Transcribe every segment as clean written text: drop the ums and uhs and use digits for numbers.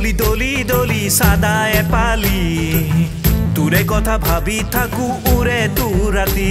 মলি দলি দলি সাদা এপালি তোরে কথা ভাবি থাকু উড়ে তু রাতি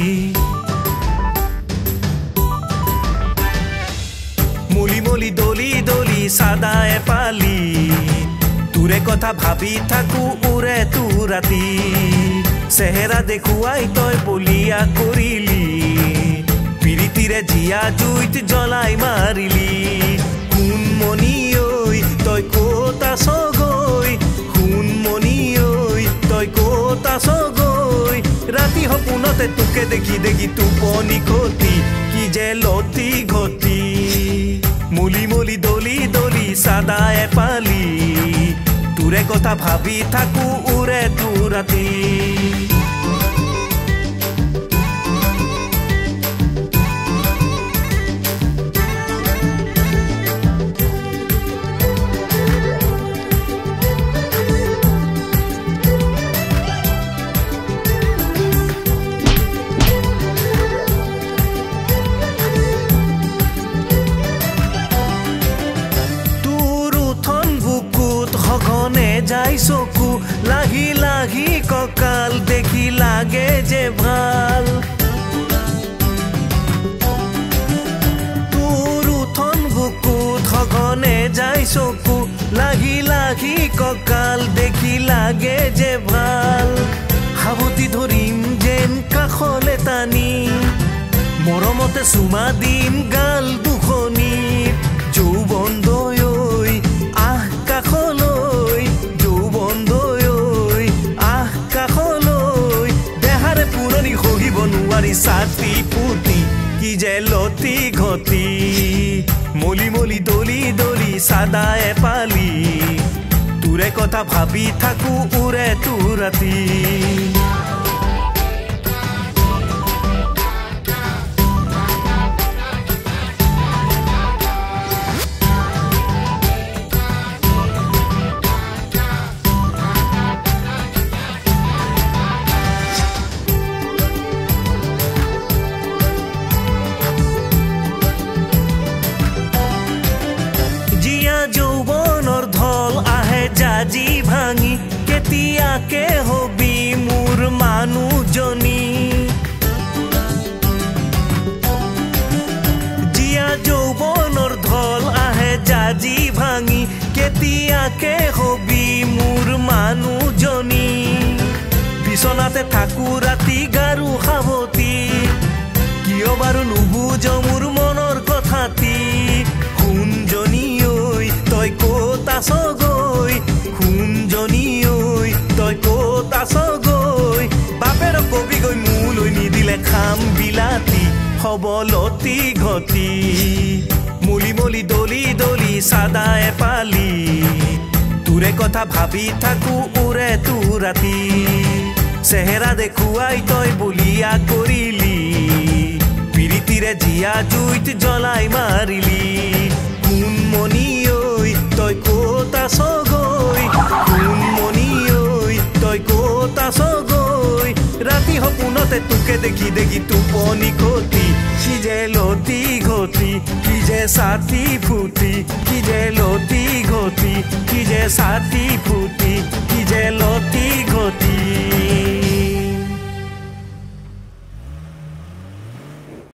মলি মলি দলি দলি সাদা এপালি তোরে কথা ভাবি থাকু উড়ে তু রাতি চেহেৰা দেখুৱাই তই বলিয়া কৰিলি পিৰিতিৰে জিয়া জুইত জ্বলাই মাৰিলি হুনমনি ঐ তই ক'ত আছ গৈ হুনমনি ঐ তই ক'ত আছ গৈ ৰাতি সপোনতে তোকে দেখি দেখি টোপনি খতি কি যে লতি ঘটি মলি মলি দলি দলি সাদা এপালি তোৰে কথা ভাবি থাকু উৰে তু ৰাতি যাই চকু লাহি লাহি ককাল দেখি লাগে যে ভাল তোৰ উঠন বুকুত সঘনে যাই চকু লাহি লাহি ককাল দেখি লাগে যে ভাল সাৱতি ধৰিম যেন কাষলে টানি মৰমতে চুমা দিম গাল দুখনি যৌৱন দৈ আহ কাষলৈ নোৱাৰি ছাতি পুতি কি যে লতি ঘটি মলি মলি দলি দলি সাদা এপালি তোৰে কথা ভাবি থাকু উৰে তু ৰাতি যৌৱনৰ ঢল আহে জাজি ভাঙি কেতিয়াকে হবি মোৰ মানুহজনী জিয়া যৌৱনৰ ঢল আহে জাজি ভাঙি কেতিয়াকে হবি মোৰ মানুহজনী বিচনাতে থাকু ৰাতি গাৰু সাৱতি কিয় বাৰু নুবুজ মোৰ মনৰ কথাটি শুনজনী তই ক'ত আছ গৈ শুনজনী ঐ তই ক'ত আছ গৈ বাপেৰ কবি গৈ মোলৈ নিদিলে খাম বিলাতি হ'ব লতি ঘটি মলি মলি দলি দলি সাদা এপালি তোৰে কথা ভাবি থাকু উৰে তু ৰাতি চেহেৰা দেখুৱাই তই বলিয়া কৰিলি পিৰিতিৰে জিয়া জুইত জ্বলাই মাৰিলি হুনমনি ঐ তই ক'ত আছ গৈ হুনমনি ঐ তই ক'ত আছ গৈ ৰাতি সপোনতে তোকে দেখি দেখি টোপনি খতি কি যে লতি ঘটি কি যে ছাতি ফুটি কি যে লতি ঘটি কি যে ছাতি ফুটি কি যে লতি ঘটি